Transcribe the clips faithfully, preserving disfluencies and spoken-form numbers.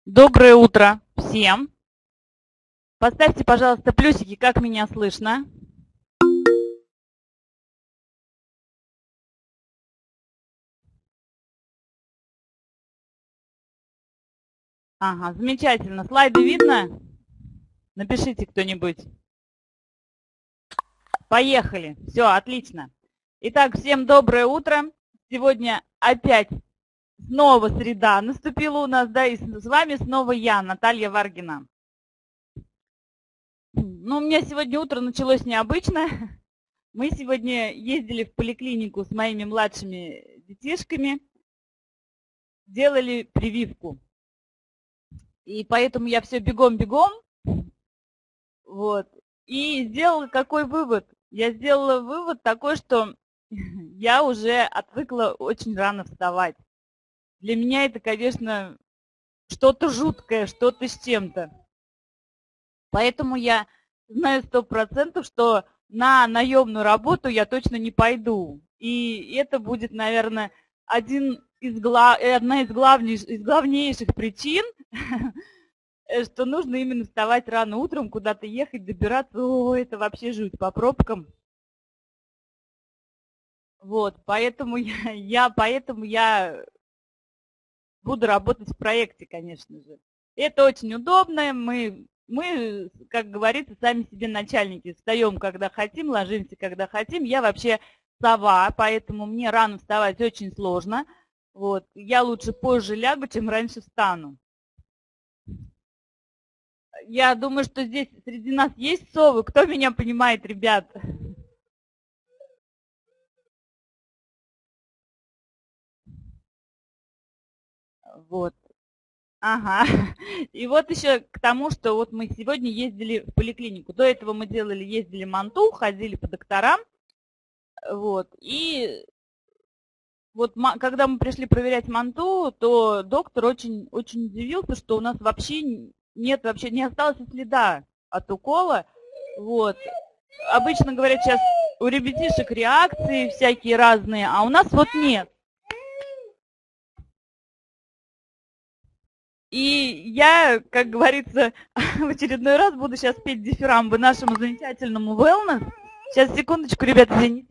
Доброе утро всем. Поставьте, пожалуйста, плюсики, как меня слышно. Ага, замечательно. Слайды видно? Напишите кто-нибудь. Поехали. Все, отлично. Итак, всем доброе утро. Сегодня опять снова среда наступила у нас, да, и с вами снова я, Наталья Варгина. Ну, у меня сегодня утро началось необычно. Мы сегодня ездили в поликлинику с моими младшими детишками, делали прививку. И поэтому я все бегом-бегом. Вот. И сделала какой вывод? Я сделала вывод такой, что я уже отвыкла очень рано вставать. Для меня это, конечно, что-то жуткое, что-то с чем-то. Поэтому я знаю сто процентов, что на наемную работу я точно не пойду. И это будет, наверное, один из глав... одна из, главнейш... из главнейших причин, что нужно именно вставать рано утром, куда-то ехать, добираться. О, это вообще жуть по пробкам. Вот, поэтому я, я, поэтому я буду работать в проекте, конечно же. Это очень удобно. Мы, мы, как говорится, сами себе начальники. Встаем, когда хотим, ложимся, когда хотим. Я вообще сова, поэтому мне рано вставать очень сложно. Вот, я лучше позже лягу, чем раньше встану. Я думаю, что здесь среди нас есть совы. Кто меня понимает, ребят? Вот. Ага. И вот еще к тому, что вот мы сегодня ездили в поликлинику. До этого мы делали, ездили манту, ходили по докторам. Вот. И вот когда мы пришли проверять манту, то доктор очень, очень удивился, что у нас вообще нет, вообще не осталось следа от укола. Вот. Обычно говорят сейчас у ребятишек реакции всякие разные, а у нас вот нет. И я, как говорится, в очередной раз буду сейчас петь дифирамбы нашему замечательному wellness. Сейчас, секундочку, ребята, извините.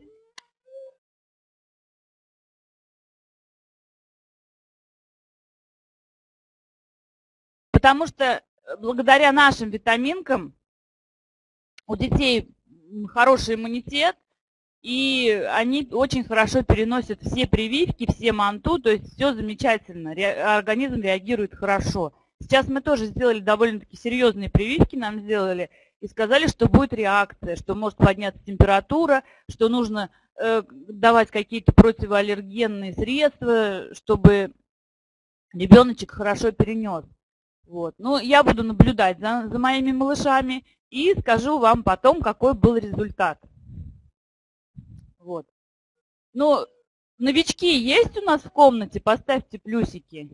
Потому что благодаря нашим витаминкам у детей хороший иммунитет, и они очень хорошо переносят все прививки, все манту, то есть все замечательно, организм реагирует хорошо. Сейчас мы тоже сделали довольно-таки серьезные прививки, нам сделали, и сказали, что будет реакция, что может подняться температура, что нужно э, давать какие-то противоаллергенные средства, чтобы ребеночек хорошо перенес. Вот. Ну, я буду наблюдать за, за моими малышами и скажу вам потом, какой был результат. Вот. Ну, новички есть у нас в комнате? Поставьте плюсики.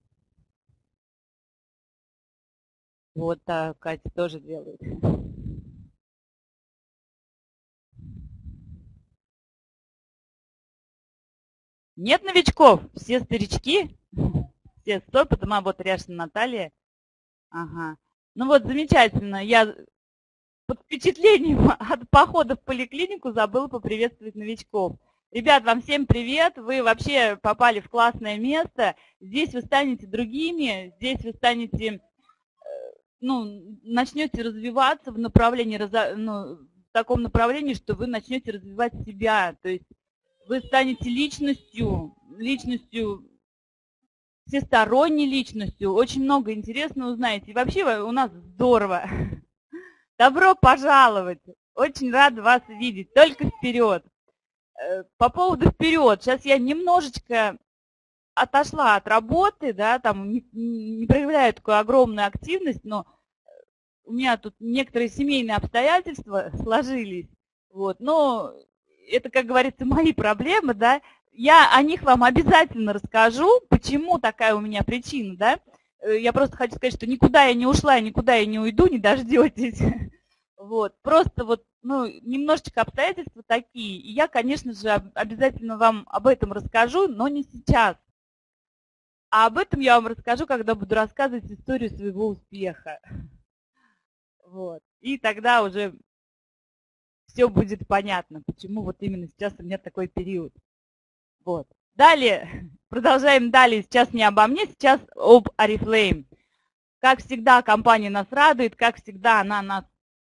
Вот так, Катя тоже делает. Нет новичков? Все старички? Все сто, потому а вот Ряшина Наталья. Ага. Ну вот, замечательно. Я под впечатлением от похода в поликлинику забыла поприветствовать новичков. Ребят, вам всем привет! Вы вообще попали в классное место. Здесь вы станете другими, здесь вы станете, ну, начнете развиваться в направлении, ну, в таком направлении, что вы начнете развивать себя. То есть вы станете личностью, личностью, всесторонней личностью. Очень много интересного узнаете. И вообще у нас здорово. Добро пожаловать! Очень рада вас видеть. Только вперед! По поводу вперед. Сейчас я немножечко отошла от работы, да, там не, не проявляю такую огромную активность, но у меня тут некоторые семейные обстоятельства сложились. Вот, но это, как говорится, мои проблемы, да. Я о них вам обязательно расскажу, почему такая у меня причина, да. Я просто хочу сказать, что никуда я не ушла, никуда я не уйду, не дождетесь. Вот, просто вот, ну, немножечко обстоятельства такие. И я, конечно же, обязательно вам об этом расскажу, но не сейчас. А об этом я вам расскажу, когда буду рассказывать историю своего успеха. Вот. И тогда уже все будет понятно, почему вот именно сейчас у меня такой период. Вот. Далее, продолжаем далее. Сейчас не обо мне, сейчас об Oriflame. Как всегда, компания нас радует, как всегда она нас,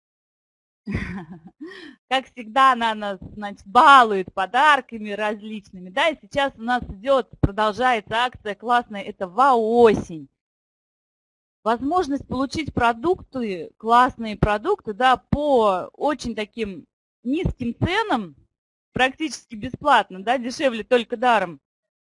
как всегда она нас, значит, балует подарками различными. Да, и сейчас у нас идет, продолжается акция классная, это ВАО-осень. Возможность получить продукты, классные продукты, да, по очень таким низким ценам, практически бесплатно, да, дешевле только даром.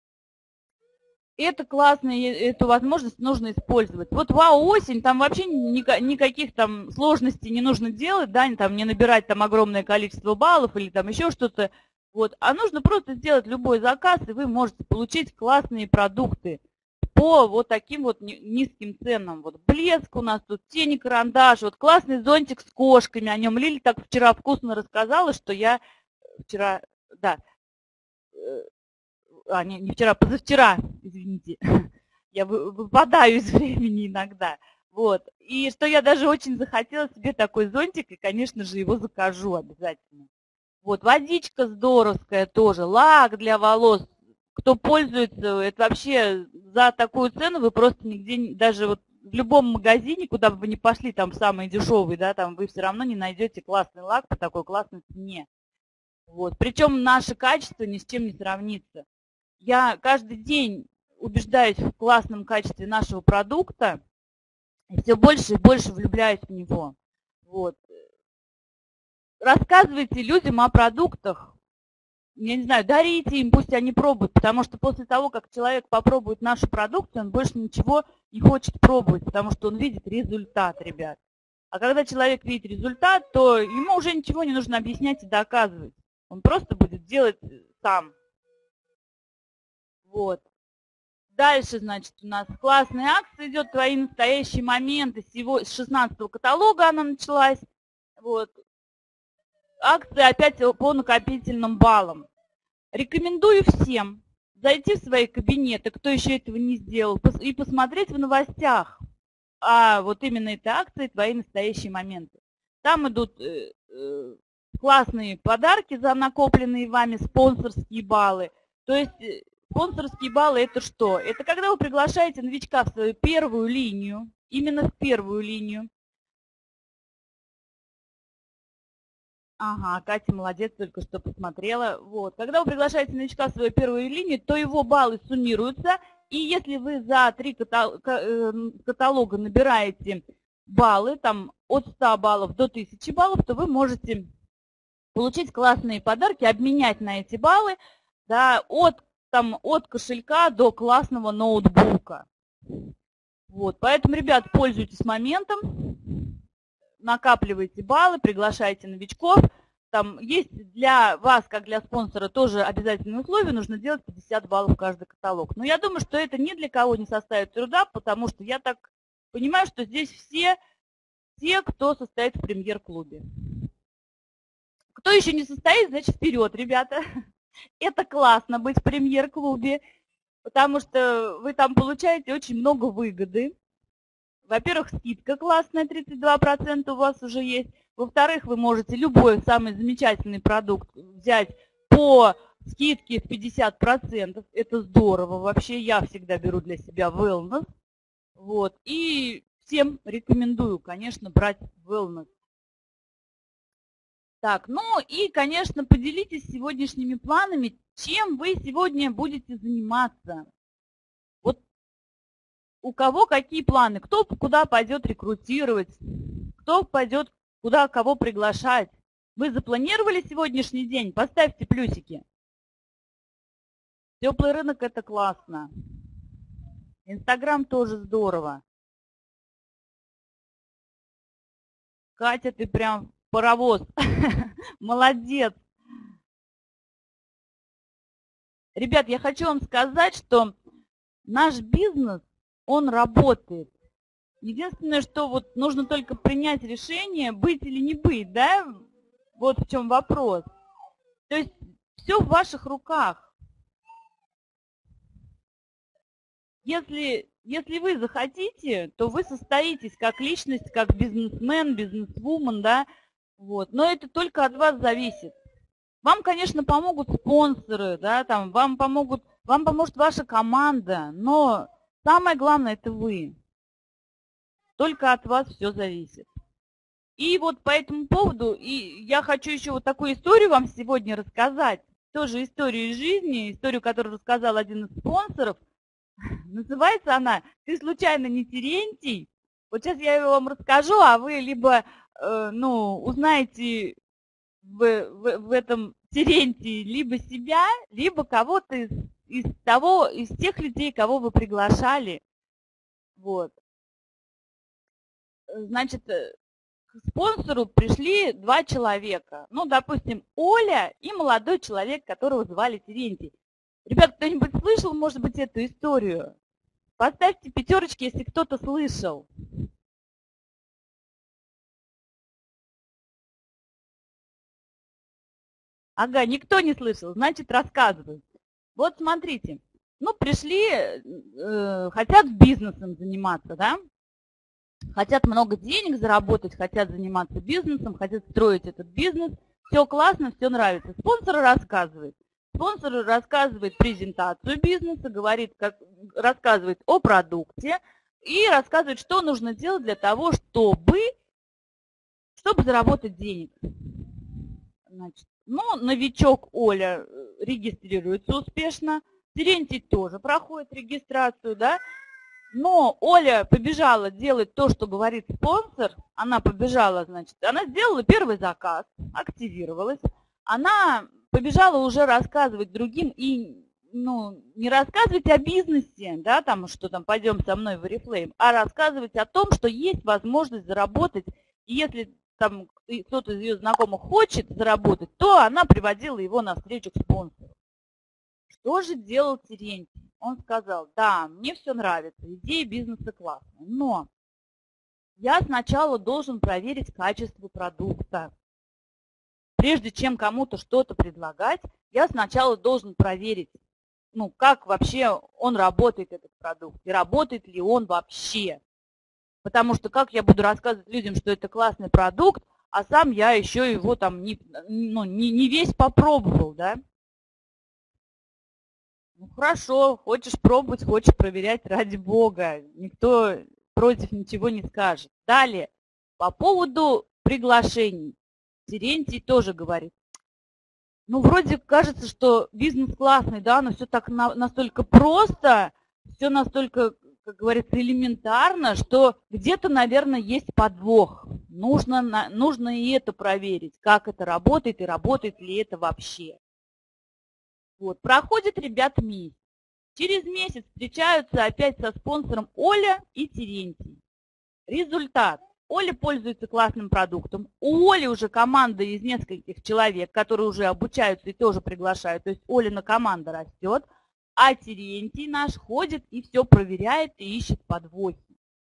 Это классно, и эту возможность нужно использовать. Вот ВАО-осень, там вообще никаких там сложностей не нужно делать, да, там не набирать там огромное количество баллов или там еще что-то. Вот, а нужно просто сделать любой заказ, и вы можете получить классные продукты по вот таким вот низким ценам. Вот блеск у нас тут, тени, карандаш, вот классный зонтик с кошками, о нем Лили так вчера вкусно рассказала, что я вчера, да, а, не, не вчера, позавчера, извините, я выпадаю из времени иногда. Вот, и что я даже очень захотела себе такой зонтик, и, конечно же, его закажу обязательно. Вот, водичка здоровская тоже, лак для волос. Кто пользуется, это вообще за такую цену вы просто нигде, даже вот в любом магазине, куда бы вы ни пошли, там самый дешевый, да, там вы все равно не найдете классный лак по такой классной цене. Вот, причем наше качество ни с чем не сравнится. Я каждый день убеждаюсь в классном качестве нашего продукта и все больше и больше влюбляюсь в него. Вот. Рассказывайте людям о продуктах. Я не знаю, дарите им, пусть они пробуют, потому что после того, как человек попробует нашу продукцию, он больше ничего не хочет пробовать, потому что он видит результат, ребят. А когда человек видит результат, то ему уже ничего не нужно объяснять и доказывать. Он просто будет делать сам. Вот. Дальше, значит, у нас классная акция идет, твои настоящие моменты. С шестнадцатого каталога она началась. Вот. Акция опять по накопительным баллам. Рекомендую всем зайти в свои кабинеты, кто еще этого не сделал, и посмотреть в новостях о вот именно этой акции «Твои настоящие моменты». Там идут классные подарки за накопленные вами спонсорские баллы. То есть спонсорские баллы – это что? Это когда вы приглашаете новичка в свою первую линию, именно в первую линию. Ага, Катя молодец, только что посмотрела. Вот. Когда вы приглашаете новичка в свою первую линию, то его баллы суммируются. И если вы за три каталога набираете баллы, там от ста баллов до тысячи баллов, то вы можете получить классные подарки, обменять на эти баллы, да, от, там, от кошелька до классного ноутбука. Вот. Поэтому, ребят, пользуйтесь моментом. Накапливайте баллы, приглашайте новичков. Там есть для вас, как для спонсора, тоже обязательные условия. Нужно делать пятьдесят баллов каждый каталог. Но я думаю, что это ни для кого не составит труда, потому что я так понимаю, что здесь все те, кто состоит в премьер-клубе. Кто еще не состоит, значит, вперед, ребята. Это классно быть в премьер-клубе, потому что вы там получаете очень много выгоды. Во-первых, скидка классная, тридцать два процента у вас уже есть. Во-вторых, вы можете любой самый замечательный продукт взять по скидке в пятьдесят процентов. Это здорово. Вообще я всегда беру для себя wellness. Вот. И всем рекомендую, конечно, брать wellness. Так, ну и, конечно, поделитесь сегодняшними планами, чем вы сегодня будете заниматься. Вот у кого какие планы, кто куда пойдет рекрутировать, кто пойдет куда кого приглашать. Вы запланировали сегодняшний день? Поставьте плюсики. Теплый рынок – это классно. Инстаграм тоже здорово. Катя, ты прям паровоз. Молодец. Ребят, я хочу вам сказать, что наш бизнес, он работает. Единственное, что вот нужно только принять решение, быть или не быть, да? Вот в чем вопрос. То есть все в ваших руках. Если, если вы захотите, то вы состоитесь как личность, как бизнесмен, бизнесвумен, да, вот. Но это только от вас зависит. Вам, конечно, помогут спонсоры, да, там, вам помогут, вам поможет ваша команда, но самое главное – это вы. Только от вас все зависит. И вот по этому поводу и я хочу еще вот такую историю вам сегодня рассказать. Тоже историю из жизни, историю, которую рассказал один из спонсоров. Называется она «Ты случайно не Терентий?». Вот сейчас я его вам расскажу, а вы либо э, ну, узнаете в, в, в этом Терентии либо себя, либо кого-то из, из того, из тех людей, кого вы приглашали. Вот. Значит, к спонсору пришли два человека. Ну, допустим, Оля и молодой человек, которого звали Терентий. Ребят, кто-нибудь слышал, может быть, эту историю? Поставьте пятерочки, если кто-то слышал. Ага, никто не слышал, значит, рассказываю. Вот смотрите, ну, пришли, э, хотят бизнесом заниматься, да? Хотят много денег заработать, хотят заниматься бизнесом, хотят строить этот бизнес. Все классно, все нравится. Спонсор рассказывает. Спонсор рассказывает презентацию бизнеса, говорит, как, рассказывает о продукте и рассказывает, что нужно делать для того, чтобы, чтобы заработать денег. Значит, ну, новичок Оля регистрируется успешно. Терентий тоже проходит регистрацию, да? Но Оля побежала делать то, что говорит спонсор. Она побежала, значит, она сделала первый заказ, активировалась. Она побежала уже рассказывать другим и, ну, не рассказывать о бизнесе, да, там, что там, пойдем со мной в Oriflame, а рассказывать о том, что есть возможность заработать. И если там кто-то из ее знакомых хочет заработать, то она приводила его на встречу к спонсору. Что же делал Терентий? Он сказал: да, мне все нравится, идея бизнеса классная, но я сначала должен проверить качество продукта. Прежде чем кому-то что-то предлагать, я сначала должен проверить, ну, как вообще он работает, этот продукт, и работает ли он вообще. Потому что как я буду рассказывать людям, что это классный продукт, а сам я еще его там не, ну, не, не весь попробовал, да? Ну хорошо, хочешь пробовать, хочешь проверять, ради бога. Никто против ничего не скажет. Далее, по поводу приглашений. Терентий тоже говорит. Ну, вроде кажется, что бизнес классный, да, но все так на, настолько просто, все настолько, как говорится, элементарно, что где-то, наверное, есть подвох. Нужно, нужно и это проверить, как это работает и работает ли это вообще. Вот, проходит, ребят, месяц. Через месяц встречаются опять со спонсором Оля и Терентий. Результат. Оля пользуется классным продуктом. У Оли уже команда из нескольких человек, которые уже обучаются и тоже приглашают. То есть Олина команда растет, а Терентий наш ходит и все проверяет и ищет подвохи.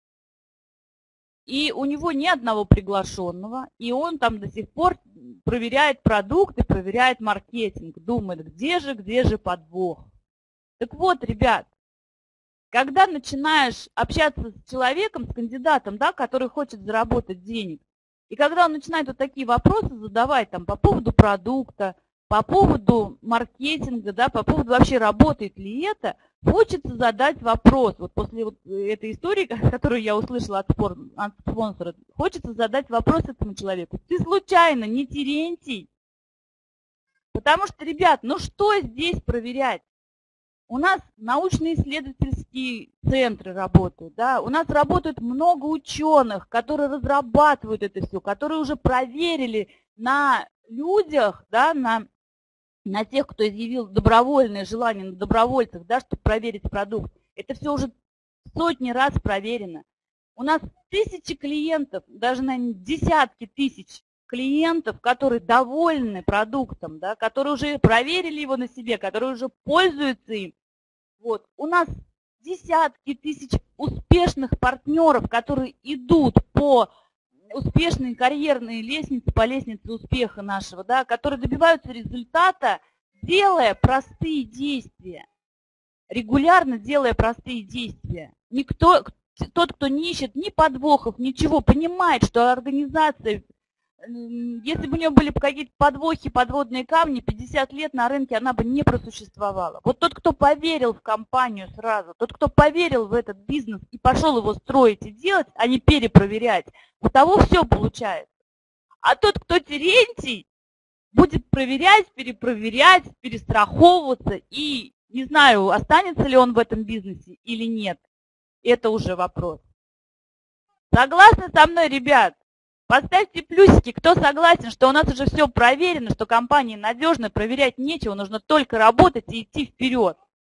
И у него ни одного приглашенного, и он там до сих пор проверяет продукты, проверяет маркетинг, думает, где же, где же подвох. Так вот, ребят, когда начинаешь общаться с человеком, с кандидатом, да, который хочет заработать денег, и когда он начинает вот такие вопросы задавать там, по поводу продукта, по поводу маркетинга, да, по поводу вообще работает ли это, хочется задать вопрос. Вот после вот этой истории, которую я услышала от, спор, от спонсора, хочется задать вопрос этому человеку. Ты случайно не Терентий? Потому что, ребят, ну что здесь проверять? У нас научно-исследовательские центры работают, да, у нас работает много ученых, которые разрабатывают это все, которые уже проверили на людях, да, на, на тех, кто изъявил добровольное желание, на добровольцах, да, чтобы проверить продукт. Это все уже сотни раз проверено. У нас тысячи клиентов, даже, наверное, десятки тысяч клиентов, которые довольны продуктом, да, которые уже проверили его на себе, которые уже пользуются им. Вот. У нас десятки тысяч успешных партнеров, которые идут по успешной карьерной лестнице, по лестнице успеха нашего, да, которые добиваются результата, делая простые действия. регулярно делая простые действия. Никто, тот, кто не ищет ни подвохов, ничего, понимает, что организация, если бы у нее были какие-то подвохи, подводные камни, пятьдесят лет на рынке она бы не просуществовала. Вот тот, кто поверил в компанию сразу, тот, кто поверил в этот бизнес и пошел его строить и делать, а не перепроверять, у того все получается. А тот, кто Терентий, будет проверять, перепроверять, перестраховываться и не знаю, останется ли он в этом бизнесе или нет. Это уже вопрос. Согласны со мной, ребят? Поставьте плюсики, кто согласен, что у нас уже все проверено, что компания надежна, проверять нечего, нужно только работать и идти вперед.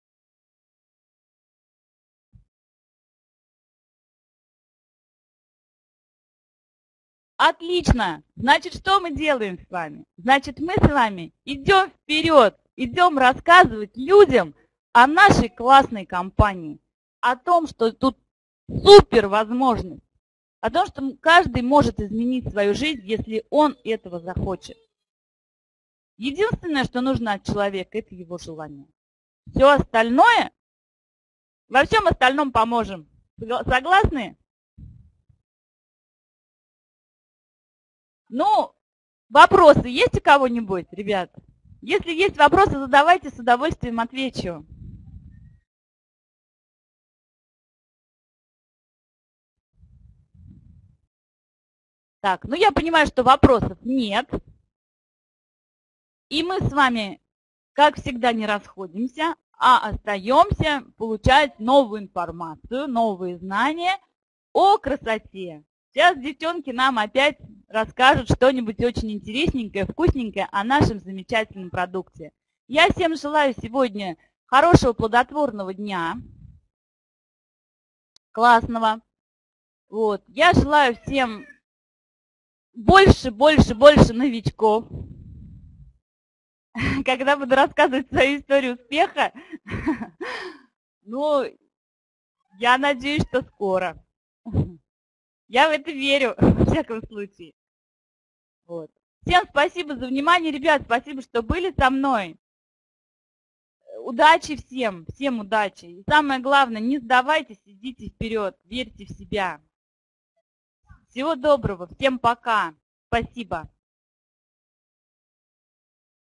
Отлично! Значит, что мы делаем с вами? Значит, мы с вами идем вперед, идем рассказывать людям о нашей классной компании, о том, что тут супер возможность, о том, что каждый может изменить свою жизнь, если он этого захочет. Единственное, что нужно от человека, это его желание. Все остальное, во всем остальном поможем. Согласны? Ну, вопросы есть у кого-нибудь, ребят? Если есть вопросы, задавайте, с удовольствием отвечу. Так, ну я понимаю, что вопросов нет. И мы с вами, как всегда, не расходимся, а остаемся получать новую информацию, новые знания о красоте. Сейчас девчонки нам опять расскажут что-нибудь очень интересненькое, вкусненькое о нашем замечательном продукте. Я всем желаю сегодня хорошего плодотворного дня, классного. Вот. Я желаю всем больше, больше, больше новичков. Когда буду рассказывать свою историю успеха, ну, я надеюсь, что скоро. Я в это верю, во всяком случае. Вот. Всем спасибо за внимание, ребят, спасибо, что были со мной. Удачи всем, всем удачи. И самое главное, не сдавайтесь, идите вперед, верьте в себя. Всего доброго, всем пока. Спасибо.